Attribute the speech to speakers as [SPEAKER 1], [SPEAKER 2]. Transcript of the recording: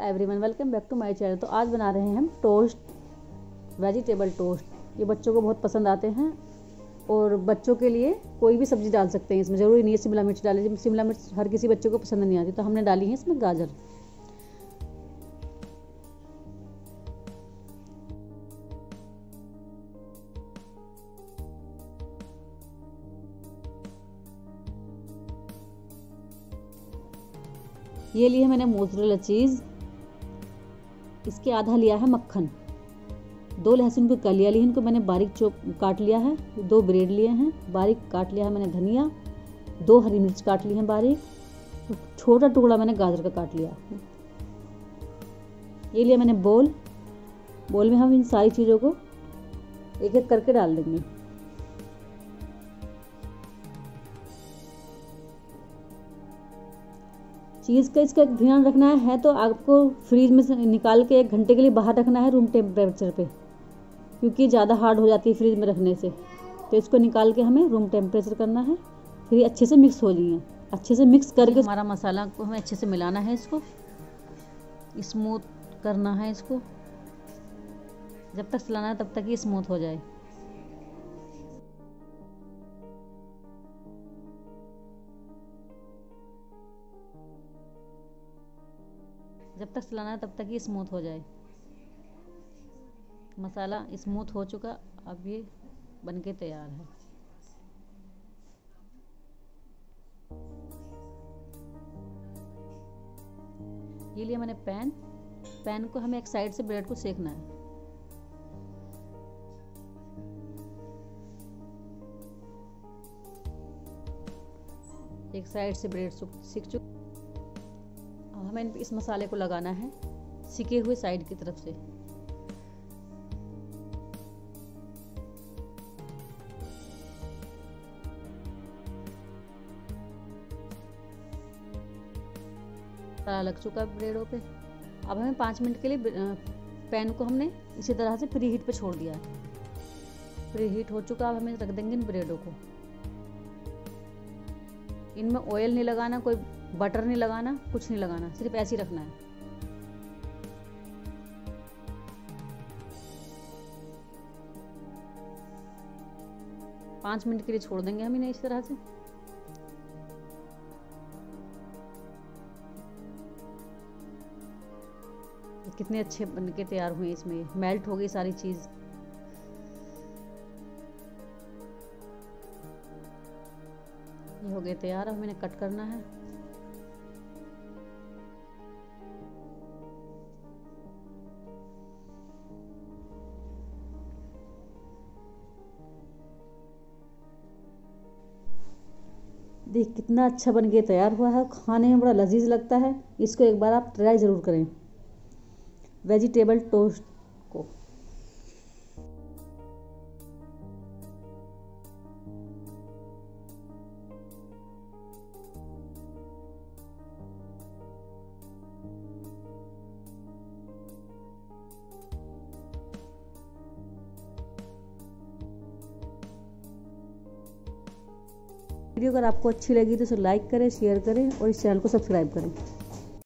[SPEAKER 1] Everyone, welcome back to my channel. तो आज बना रहे हैं हम टोस्ट, वेजिटेबल टोस्ट। ये बच्चों को बहुत पसंद आते हैं और बच्चों के लिए कोई भी सब्ज़ी डाल सकते हैं इसमें। ज़रूरी नहीं है शिमला मिर्च डालें, शिमला मिर्च हर किसी बच्चे को पसंद नहीं आती, तो हमने डाली है इसमें गाजर। ये लिए मैंने मोज़रेला चीज़, इसके आधा लिया है मक्खन, 2 लहसुन की कलियाँ ली, इनको मैंने बारीक काट लिया है। 2 ब्रेड लिए हैं, बारीक काट लिया है मैंने धनिया, 2 हरी मिर्च काट ली हैं बारीक, छोटा टुकड़ा मैंने गाजर का काट लिया। ये लिया मैंने बोल में हम इन सारी चीज़ों को एक एक करके डाल देंगे। चीज़ का इसका ध्यान रखना है तो आपको फ्रीज में से निकाल के 1 घंटे के लिए बाहर रखना है रूम टेम्परेचर पे, क्योंकि ज़्यादा हार्ड हो जाती है फ्रीज में रखने से। तो इसको निकाल के हमें रूम टेम्परेचर करना है, फिर अच्छे से मिक्स हो जाइए। अच्छे से मिक्स करके हमारा मसाला को हमें अच्छे से मिलाना है, इसको स्मूथ करना है। इसको जब तक चलाना है तब तक ये स्मूथ हो जाए। जब तक चलाना है तब तक ये स्मूथ हो जाए। मसाला स्मूथ हो चुका, अब ये बनके तैयार है। ये लिया मैंने पैन को हमें एक साइड से ब्रेड को सेकना है। एक साइड से ब्रेड सिक चुका, हमें इस मसाले को लगाना है सिके हुए साइड की तरफ से। सारा लग चुका ब्रेडों पे। अब हमें 5 मिनट के लिए पैन को हमने इसी तरह से प्री हीट पे छोड़ दिया है। प्री हीट हो चुका, अब हमें रख देंगे इन ब्रेडों को। इनमें ऑयल नहीं लगाना, कोई बटर नहीं लगाना, कुछ नहीं लगाना, सिर्फ ऐसे ही रखना है। पाँच मिनट के लिए छोड़ देंगे हम इन्हें इस तरह से। कितने अच्छे बन के तैयार हुए, इसमें मेल्ट हो गई सारी चीज़। ये हो गए तैयार, अब मैंने कट करना है। देख कितना अच्छा बन के तैयार हुआ है, खाने में बड़ा लजीज लगता है। इसको एक बार आप ट्राई ज़रूर करें, वेजिटेबल टोस्ट को। वीडियो अगर आपको अच्छी लगी तो इसे लाइक करें, शेयर करें और इस चैनल को सब्सक्राइब करें।